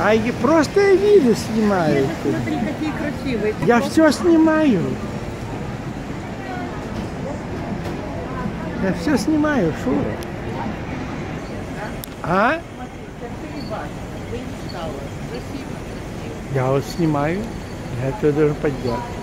Да, и просто я видео снимаю. Смотри, какие красивые. Я все снимаю. Я все снимаю, Шура. А? Я вот снимаю. Я это даже поддерживаю.